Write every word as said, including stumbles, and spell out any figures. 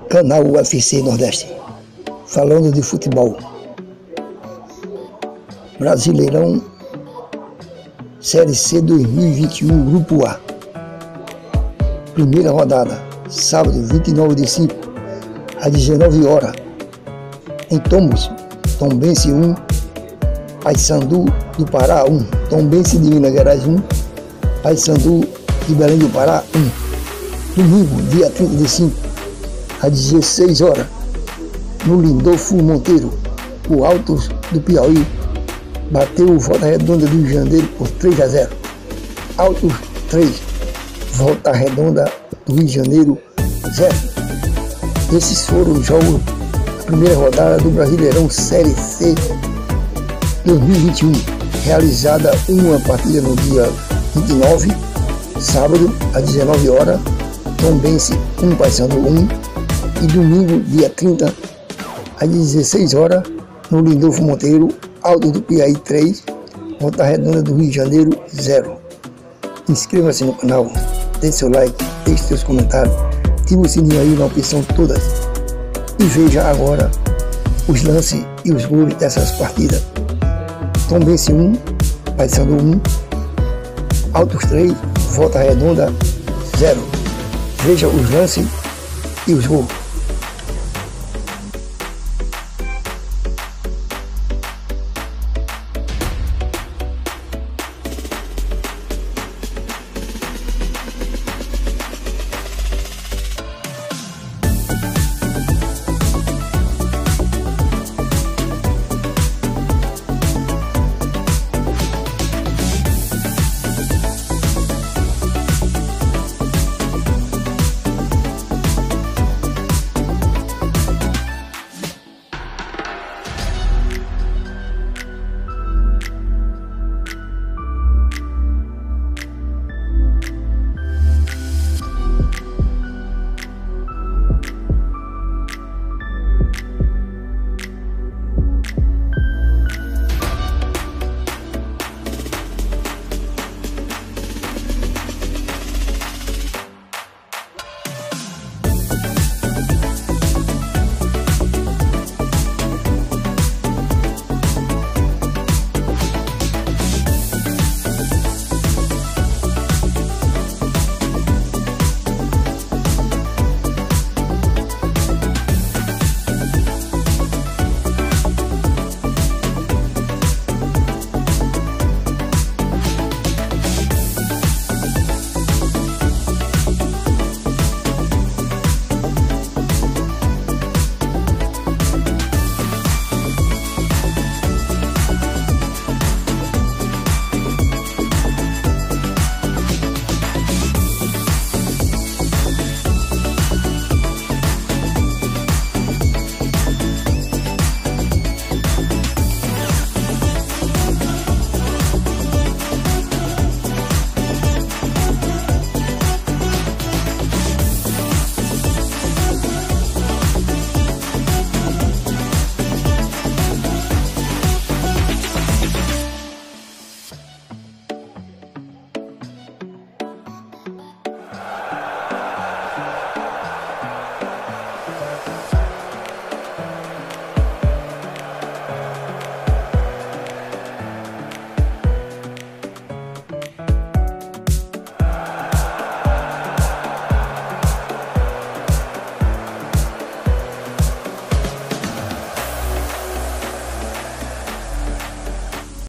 Canal U F C Nordeste, falando de futebol. Brasileirão Série C dois mil e vinte e um, Grupo A. Primeira rodada, sábado vinte e nove de cinco, às dezenove horas, em Tombos, Tombense um, Paysandu do Pará um, Tombense de Minas Gerais um, Paysandu de Belém do Pará um. Domingo, dia trinta de cinco, às dezesseis horas, no Lindolfo Monteiro, o Altos do Piauí bateu o Volta Redonda do Rio de Janeiro por três a zero. Altos três, Volta Redonda do Rio de Janeiro zero. Esses foram os jogos da primeira rodada do Brasileirão Série C dois mil e vinte e um, realizada uma partida no dia vinte e nove, sábado, às dezenove horas, Tombense um, Paysandu um, e domingo, dia trinta, às dezesseis horas, no Lindolfo Monteiro, Altos do Piauí três, Volta Redonda do Rio de Janeiro zero. Inscreva-se no canal, deixe seu like, deixe seus comentários, ative o sininho aí na opção todas e veja agora os lances e os gols dessas partidas. Tombense um, Paysandu um, Altos três, Volta Redonda zero. Veja os lances e os gols.